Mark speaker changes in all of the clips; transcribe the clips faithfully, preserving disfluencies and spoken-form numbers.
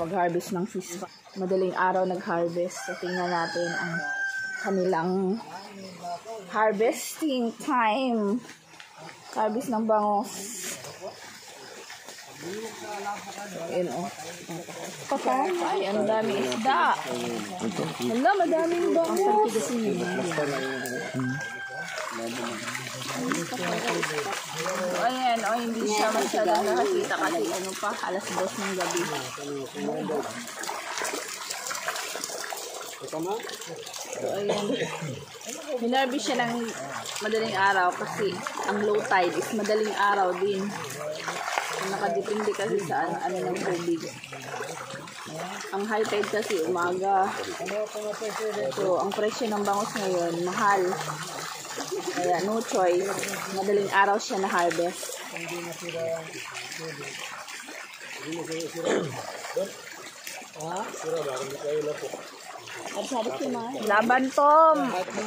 Speaker 1: pag-harvest ng fish. Madaling araw nag-harvest. So, tingnan natin ang kanilang harvesting time. Harvest ng bangos. Ayan o. Papa, ay, ang daming isda. Hala, madaming bangos. So, ayan, o, hindi siya masyadong nakakita kasi ano pa, alas dos ng gabi. So, ayan. Hinarvest siya ng madaling araw kasi ang low tide is madaling araw din. Nakadepende kasi sa ano, ano ng tubig. Ang high tide kasi umaga. So, ang presyo ng bangos ngayon, mahal. Kaya no choice. Madaling araw siya na harvest. Laban Tom!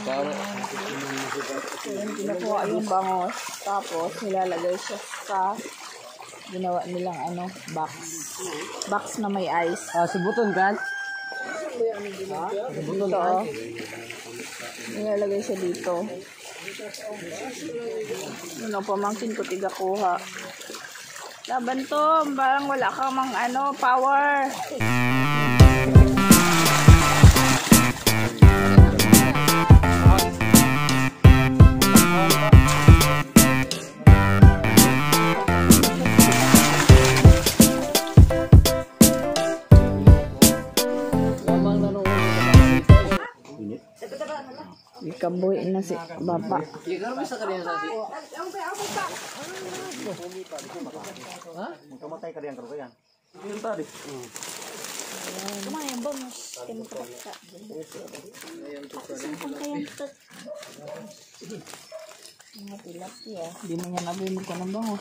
Speaker 1: So, yun, pinakuha yung bangos. Tapos, nilalagay siya sa ginawa nilang ano, box. Box na may ice.
Speaker 2: Ah, subuton kan?
Speaker 1: Dito, oh. Nilalagay siya dito. Ano, pamangkin ko tiga kuha. Laban Tom, parang wala kang mang ano, power. Ikaboy na si Bapa.
Speaker 2: Kamatay ka diyan karuyan. Yun tadi.
Speaker 3: Kumain bangos. Kaya magpapakita.
Speaker 1: Mga tilapia. Hindi mo niya nabimig ko ng bangos.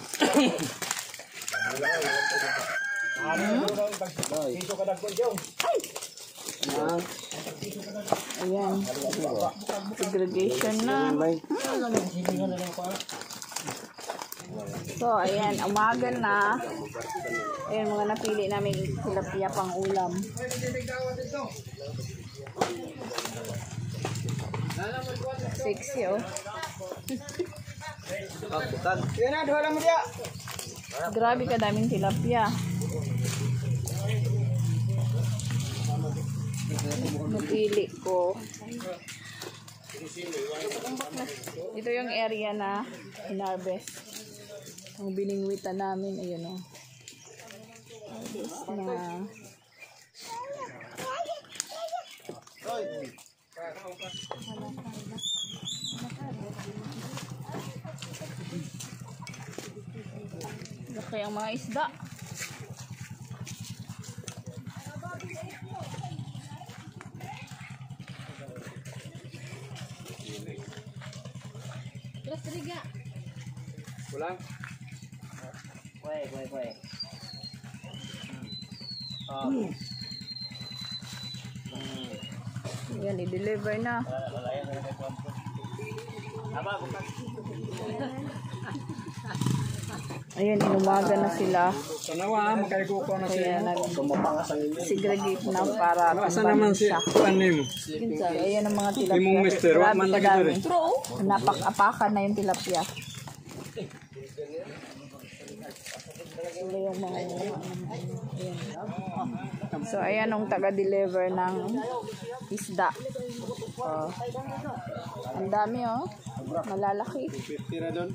Speaker 1: Ayan. Segregation na. So, ayan. Umaga na. Ayan, mga napili namin tilapia pang ulam. Sexy, oh. Grabe ka daming tilapia. Napili ko. Ito yung area na hinarvest. Ang biningwitan namin, ayun o. Harvest na. Laki ang mga isda.
Speaker 3: Terus tiga.
Speaker 2: Pulang. Kue, kue, kue. Oh.
Speaker 1: Yan, i-deliver na. Ayun, inumaga na sila.
Speaker 2: Sanawa, magkaiguko na
Speaker 1: Kaya nag-segregate na para
Speaker 2: asa naman si Panim.
Speaker 1: Ayan ang mga tilapia.
Speaker 2: Imong mister, wa man lagi dere.
Speaker 1: Napak-apakan na yung tilapia. Sila yung mga ayan. So ayan ang taga-deliver ng isda. Oh. Ang dami oh. Malalaki.
Speaker 2: Tira doon.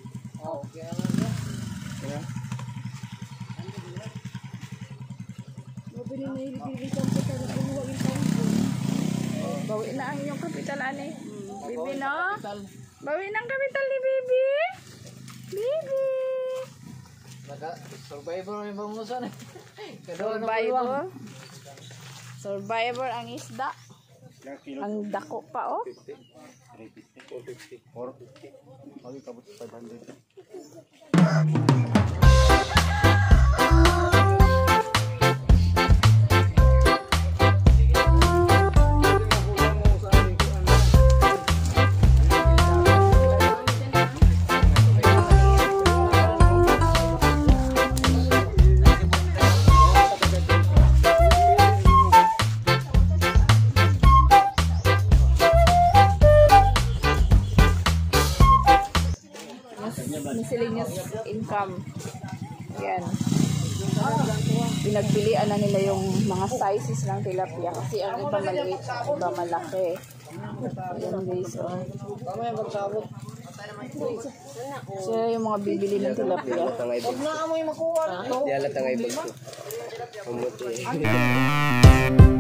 Speaker 1: Bawi na ang inyong kapital, ane. Bibi, no? Bawi na ang kapital ni Bibi. Bibi.
Speaker 2: Survivor may bangusan eh.
Speaker 1: Survivor. Survivor ang isda. Ang dako pa, oh.
Speaker 2: four fifty. four fifty. Magi kabut five hundred.
Speaker 1: miscellaneous income. Yan. Pinagpilian na nila yung mga sizes ng tilapia kasi ang iba maliit, ang iba malaki. Yan guys, oh. So, yung mga bibili ng tilapia.
Speaker 4: Huwag na amoy makuha. Di alat ang ibig ko. Umuti.